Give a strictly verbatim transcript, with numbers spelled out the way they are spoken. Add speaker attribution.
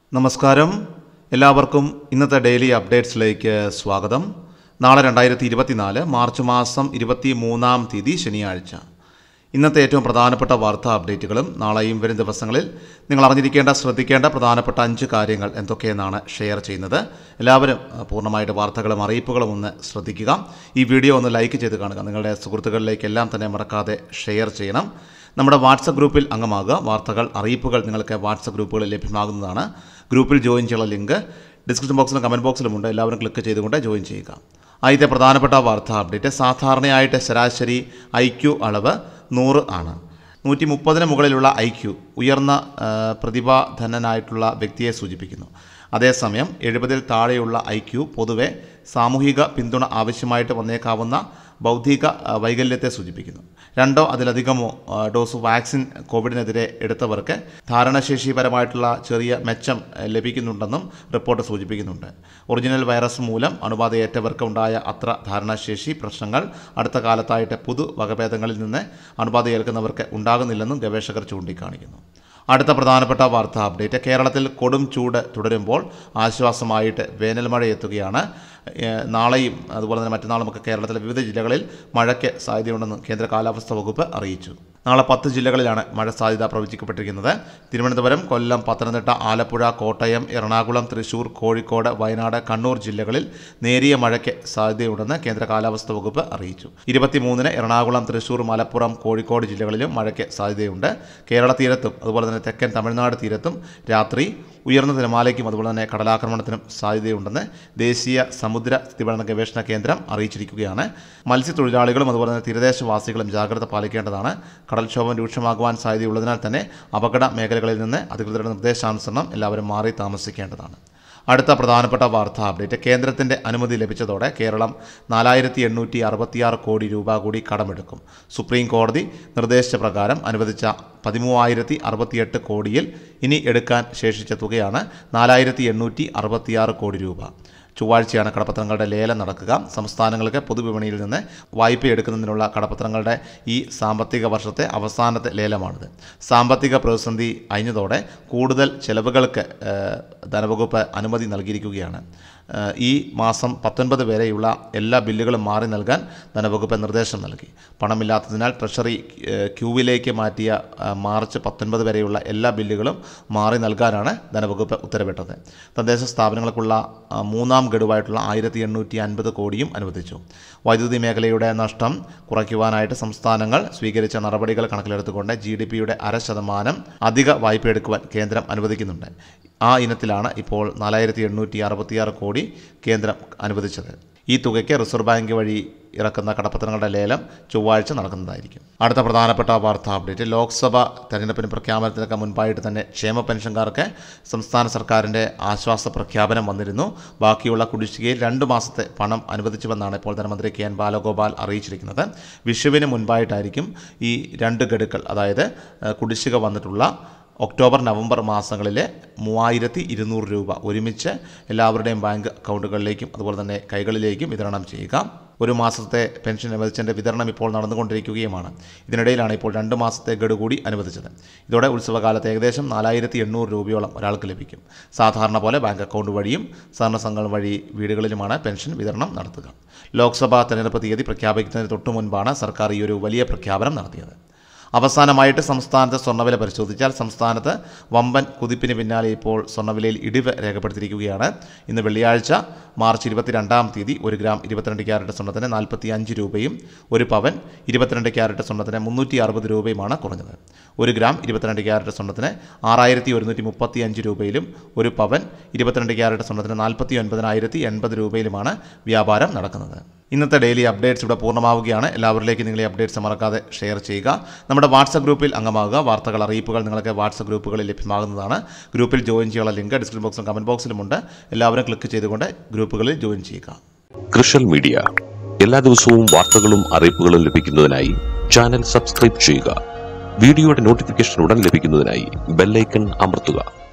Speaker 1: നമസ്കാരം, എല്ലാവർക്കും ഇന്നത്തെ ഡെയിലി അപ്ഡേറ്റ്സിലേക്ക് സ്വാഗതം. നാളെ രണ്ടായിരത്തി ഇരുപത്തിനാല് മാർച്ച് മാസം ഇരുപത്തി മൂന്നാം തീയതി ശനിയാഴ്ച. ഇന്നത്തെ ഏറ്റവും പ്രധാനപ്പെട്ട വാർത്താ അപ്ഡേറ്റുകളും നാളെയും വരും ദിവസങ്ങളിൽ നിങ്ങൾ അറിഞ്ഞിരിക്കേണ്ട ശ്രദ്ധിക്കേണ്ട പ്രധാനപ്പെട്ട അഞ്ച് കാര്യങ്ങൾ എന്തൊക്കെയെന്നാണ് ഷെയർ ചെയ്യുന്നത്. എല്ലാവരും പൂർണ്ണമായിട്ട് വാർത്തകളും അറിയിപ്പുകളും ഒന്ന് ശ്രദ്ധിക്കുക. ഈ വീഡിയോ ഒന്ന് ലൈക്ക് ചെയ്ത് കാണുക. നിങ്ങളുടെ സുഹൃത്തുക്കളിലേക്കെല്ലാം തന്നെ മറക്കാതെ ഷെയർ ചെയ്യണം. നമ്മുടെ വാട്സപ്പ് ഗ്രൂപ്പിൽ അംഗമാകുക. വാർത്തകൾ അറിയിപ്പുകൾ നിങ്ങൾക്ക് വാട്സപ്പ് ഗ്രൂപ്പുകളിൽ ലഭ്യമാകുന്നതാണ്. ഗ്രൂപ്പിൽ ജോയിൻ ചെയ്യാനുള്ള ലിങ്ക് ഡിസ്ക്രിപ്ഷൻ ബോക്സിലും കമൻറ്റ് ബോക്സിലുമുണ്ട്. എല്ലാവരും ക്ലിക്ക് ചെയ്തുകൊണ്ട് ജോയിൻ ചെയ്യുക. ആദ്യത്തെ പ്രധാനപ്പെട്ട വാർത്താ അപ്ഡേറ്റ്, സാധാരണയായിട്ട് ശരാശരി ഐ ക്യു അളവ് നൂറ് ആണ്. നൂറ്റി മുപ്പതിന് മുകളിലുള്ള ഐ ക്യു ഉയർന്ന പ്രതിഭാധനനായിട്ടുള്ള വ്യക്തിയെ സൂചിപ്പിക്കുന്നു. അതേസമയം എഴുപതിൽ താഴെയുള്ള ഐ ക്യു പൊതുവെ സാമൂഹിക പിന്തുണ ആവശ്യമായിട്ട് വന്നേക്കാവുന്ന ബൗദ്ധിക വൈകല്യത്തെ സൂചിപ്പിക്കുന്നു. രണ്ടോ അതിലധികമോ ഡോസ് വാക്സിൻ കോവിഡിനെതിരെ എടുത്തവർക്ക് ധാരണശേഷിപരമായിട്ടുള്ള ചെറിയ മെച്ചം ലഭിക്കുന്നുണ്ടെന്നും റിപ്പോർട്ട് സൂചിപ്പിക്കുന്നുണ്ട്. ഒറിജിനൽ വൈറസ് മൂലം അണുബാധയേറ്റവർക്ക് ഉണ്ടായ അത്ര ധാരണശേഷി പ്രശ്നങ്ങൾ അടുത്ത കാലത്തായിട്ട് പുതു വകഭേദങ്ങളിൽ നിന്ന് അണുബാധയേൽക്കുന്നവർക്ക് ഉണ്ടാകുന്നില്ലെന്നും ഗവേഷകർ ചൂണ്ടിക്കാണിക്കുന്നു. അടുത്ത പ്രധാനപ്പെട്ട വാർത്താ അപ്ഡേറ്റ്, കേരളത്തിൽ കൊടും ചൂട് തുടരുമ്പോൾ ആശ്വാസമായിട്ട് വേനൽ മഴ എത്തുകയാണ്. നാളെയും അതുപോലെ തന്നെ മറ്റന്നാളുമൊക്കെ കേരളത്തിലെ വിവിധ ജില്ലകളിൽ മഴയ്ക്ക് സാധ്യതയുണ്ടെന്ന് കേന്ദ്ര കാലാവസ്ഥാ വകുപ്പ് അറിയിച്ചു. നാളെ പത്ത് ജില്ലകളിലാണ് മഴ സാധ്യത പ്രവചിക്കപ്പെട്ടിരിക്കുന്നത്. തിരുവനന്തപുരം, കൊല്ലം, പത്തനംതിട്ട, ആലപ്പുഴ, കോട്ടയം, എറണാകുളം, തൃശൂർ, കോഴിക്കോട്, വയനാട്, കണ്ണൂർ ജില്ലകളിൽ നേരിയ മഴയ്ക്ക് സാധ്യതയുണ്ടെന്ന് കേന്ദ്ര കാലാവസ്ഥാ വകുപ്പ് അറിയിച്ചു. ഇരുപത്തിമൂന്നിന് എറണാകുളം, തൃശൂർ, മലപ്പുറം, കോഴിക്കോട് ജില്ലകളിലും മഴയ്ക്ക് സാധ്യതയുണ്ട്. കേരള തീരത്തും അതുപോലെ തന്നെ തെക്കൻ തമിഴ്നാട് തീരത്തും രാത്രി ഉയർന്ന തിരമാലയ്ക്കും അതുപോലെ തന്നെ കടലാക്രമണത്തിനും സാധ്യതയുണ്ടെന്ന് ദേശീയ സമുദ്ര സ്ഥിതിപഠന ഗവേഷണ കേന്ദ്രം അറിയിച്ചിരിക്കുകയാണ്. മത്സ്യത്തൊഴിലാളികളും അതുപോലെ തന്നെ തീരദേശവാസികളും ജാഗ്രത പാലിക്കേണ്ടതാണ്. കടൽക്ഷോഭം രൂക്ഷമാകുവാൻ സാധ്യതയുള്ളതിനാൽ തന്നെ അപകട മേഖലകളിൽ നിന്ന് അധികൃതരുടെ നിർദ്ദേശാനുസരണം എല്ലാവരും മാറി താമസിക്കേണ്ടതാണ്. അടുത്ത പ്രധാനപ്പെട്ട വാർത്താ അപ്ഡേറ്റ്, കേന്ദ്രത്തിൻ്റെ അനുമതി ലഭിച്ചതോടെ കേരളം നാലായിരത്തി എണ്ണൂറ്റി അറുപത്തിയാറ് കോടി രൂപ കൂടി കടമെടുക്കും. സുപ്രീം കോടതി നിർദ്ദേശിച്ച പ്രകാരം അനുവദിച്ച പതിമൂവായിരത്തി അറുപത്തിയെട്ട് കോടിയിൽ ഇനി എടുക്കാൻ ശേഷിച്ച തുകയാണ് നാലായിരത്തി എണ്ണൂറ്റി അറുപത്തിയാറ് കോടി രൂപ. ചൊവ്വാഴ്ചയാണ് കടപ്പത്രങ്ങളുടെ ലേലം നടക്കുക. സംസ്ഥാനങ്ങൾക്ക് പൊതുവിപണിയിൽ നിന്ന് വായ്പയെടുക്കുന്നതിനുള്ള കടപ്പത്രങ്ങളുടെ ഈ സാമ്പത്തിക വർഷത്തെ അവസാനത്തെ ലേലമാണിത്. സാമ്പത്തിക പ്രതിസന്ധി അയഞ്ഞതോടെ കൂടുതൽ ചെലവുകൾക്ക് ധനവകുപ്പ് അനുമതി നൽകിയിരിക്കുകയാണ്. ഈ മാസം പത്തൊൻപത് വരെയുള്ള എല്ലാ ബില്ലുകളും മാറി നൽകാൻ ധനവകുപ്പ് നിർദ്ദേശം നൽകി. പണമില്ലാത്തതിനാൽ ട്രഷറി ക്യൂവിലേക്ക് മാറ്റിയ മാർച്ച് പത്തൊൻപത് വരെയുള്ള എല്ലാ ബില്ലുകളും മാറി നൽകാനാണ് ധനവകുപ്പ് ഉത്തരവിട്ടത്. തദ്ദേശ സ്ഥാപനങ്ങൾക്കുള്ള മൂന്നാം ഗഡുവായിട്ടുള്ള ആയിരത്തി എണ്ണൂറ്റി അൻപത് കോടിയും അനുവദിച്ചു. വൈദ്യുതി മേഖലയുടെ നഷ്ടം കുറയ്ക്കുവാനായിട്ട് സംസ്ഥാനങ്ങൾ സ്വീകരിച്ച നടപടികൾ കണക്കിലെടുത്തുകൊണ്ട് ജി ഡി പിയുടെ അര ശതമാനം അധിക വായ്പയെടുക്കുവാൻ കേന്ദ്രം അനുവദിക്കുന്നുണ്ട്. ആ ഇനത്തിലാണ് ഇപ്പോൾ നാലായിരത്തി എണ്ണൂറ്റി അറുപത്തിയാറ് കോടി കേന്ദ്രം അനുവദിച്ചത്. ഈ തുകയ്ക്ക് റിസർവ് ബാങ്ക് വഴി ഇറക്കുന്ന കടപ്പത്രങ്ങളുടെ ലേലം ചൊവ്വാഴ്ച നടക്കുന്നതായിരിക്കും. അടുത്ത പ്രധാനപ്പെട്ട വാർത്താ അപ്ഡേറ്റ്, ലോക്സഭ തെരഞ്ഞെടുപ്പിന് പ്രഖ്യാപനത്തിനൊക്കെ മുൻപായിട്ട് തന്നെ ക്ഷേമ പെൻഷൻകാർക്ക് സംസ്ഥാന സർക്കാരിൻ്റെ ആശ്വാസ പ്രഖ്യാപനം വന്നിരുന്നു. ബാക്കിയുള്ള കുടിശ്ശികയിൽ രണ്ട് മാസത്തെ പണം അനുവദിച്ചുവെന്നാണ് ഇപ്പോൾ ധനമന്ത്രി കെ എൻ ബാലഗോപാൽ അറിയിച്ചിരിക്കുന്നത്. വിഷുവിന് മുൻപായിട്ടായിരിക്കും ഈ രണ്ട് ഗഡുക്കൾ, അതായത് കുടിശ്ശിക വന്നിട്ടുള്ള ഒക്ടോബർ നവംബർ മാസങ്ങളിലെ മൂവായിരത്തി ഇരുന്നൂറ് രൂപ ഒരുമിച്ച് എല്ലാവരുടെയും ബാങ്ക് അക്കൗണ്ടുകളിലേക്കും അതുപോലെ തന്നെ കൈകളിലേക്കും വിതരണം ചെയ്യുക. ഒരു മാസത്തെ പെൻഷൻ അനുവദിച്ചതിൻ്റെ വിതരണം ഇപ്പോൾ നടന്നുകൊണ്ടിരിക്കുകയുമാണ്. ഇതിനിടയിലാണ് ഇപ്പോൾ രണ്ട് മാസത്തെ ഗഡു കൂടി അനുവദിച്ചത്. ഇതോടെ ഉത്സവകാലത്ത് ഏകദേശം നാലായിരത്തി എണ്ണൂറ് രൂപയോളം ഒരാൾക്ക് ലഭിക്കും. സാധാരണ പോലെ ബാങ്ക് അക്കൗണ്ട് വഴിയും സഹകരണ സംഘങ്ങൾ വഴി വീടുകളിലുമാണ് പെൻഷൻ വിതരണം നടത്തുക. ലോക്സഭാ തെരഞ്ഞെടുപ്പ് തീയതി പ്രഖ്യാപിക്കുന്നതിന് തൊട്ടു മുൻപാണ് സർക്കാർ ഈ ഒരു വലിയ പ്രഖ്യാപനം നടത്തിയത്. അവസാനമായിട്ട് സംസ്ഥാനത്തെ സ്വർണ്ണവില പരിശോധിച്ചാൽ സംസ്ഥാനത്ത് വമ്പൻ കുതിപ്പിന് പിന്നാലെ ഇപ്പോൾ സ്വർണ്ണവിലയിൽ ഇടിവ് രേഖപ്പെടുത്തിയിരിക്കുകയാണ്. ഇന്ന് വെള്ളിയാഴ്ച മാർച്ച് ഇരുപത്തിരണ്ടാം തീയതി ഒരു ഗ്രാം ഇരുപത്തിരണ്ട് ക്യാരറ്റ് സ്വർണ്ണത്തിന് നാൽപ്പത്തി അഞ്ച് രൂപയും ഒരു പവൻ ഇരുപത്തിരണ്ട് ക്യാരറ്റ് സ്വർണ്ണത്തിന് മുന്നൂറ്റി അറുപത് രൂപയുമാണ് കുറഞ്ഞത്. ഒരു ഗ്രാം ഇരുപത്തിരണ്ട് ക്യാരറ്റ് സ്വർണ്ണത്തിന് ആറായിരത്തി ഒരുന്നൂറ്റി മുപ്പത്തി അഞ്ച് രൂപയിലും ഒരു പവൻ ഇരുപത്തിരണ്ട് ക്യാരറ്റ് സ്വർണ്ണത്തിന് നാൽപ്പത്തി ഒൻപതിനായിരത്തി എൺപത് രൂപയിലുമാണ് വ്യാപാരം നടക്കുന്നത്. ഇന്നത്തെ ഡെയിലി അപ്ഡേറ്റ്സ് ഇവിടെ പൂർണ്ണമാവുകയാണ്. എല്ലാവരിലേക്കും നിങ്ങൾ ഈ അപ്ഡേറ്റ്സ് മറക്കാതെ ഷെയർ ചെയ്യുക. നമ്മുടെ വാട്സപ്പ് ഗ്രൂപ്പിൽ അംഗമാകുക. വാർത്തകൾ അറിയിപ്പുകൾ നിങ്ങൾക്ക് വാട്സപ്പ് ഗ്രൂപ്പുകളിൽ ലഭ്യമാകുന്നതാണ്. ഗ്രൂപ്പിൽ ജോയിൻ ചെയ്യാനുള്ള ലിങ്ക് ഡിസ്ക്രിപ്ഷൻ ബോക്സിലും കമൻറ്റ് ബോക്സിലുമുണ്ട്. എല്ലാവരും ക്ലിക്ക് ചെയ്തുകൊണ്ട് ഗ്രൂപ്പുകളിൽ ജോയിൻ ചെയ്യുക.
Speaker 2: കൃഷൽ മീഡിയ എല്ലാ ദിവസവും വാർത്തകളും അറിയിപ്പുകളും ലഭിക്കുന്നതിനായി ചാനൽ സബ്സ്ക്രൈബ് ചെയ്യുക. വീഡിയോയുടെ നോട്ടിഫിക്കേഷൻ ഉടൻ ലഭിക്കുന്നതിനായി ബെൽ ഐക്കൺ അമർത്തുക.